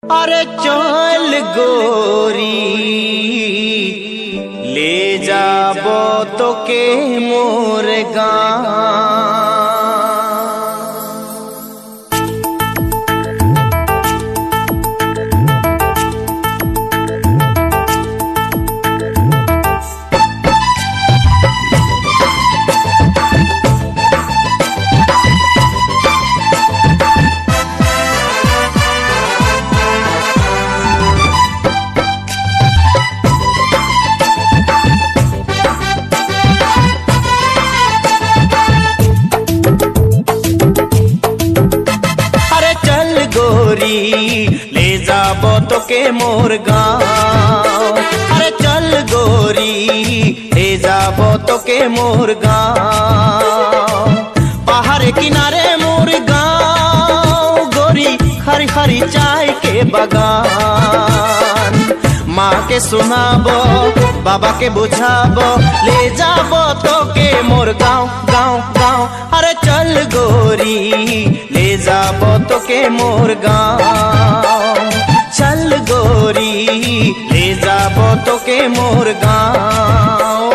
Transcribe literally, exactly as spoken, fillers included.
अरे चल गोरी ले जाबो तो के मोर गाँव। ले जाबो तो के मोर गाँव। अरे चल गोरी ले जाबो तो के मोर गाँव। पहाड़ किनारे मोर गाँव गोरी हरी हरी चाय के बगान। माँ के सुनाबो बाबा के बुझाबो ले जाबो तो के मोर गाँव गाँव गाँव। अरे चल गोरी ले जाबो तो के मोर गाँव। चल गोरी ले जाबो तो के मोर गाँव।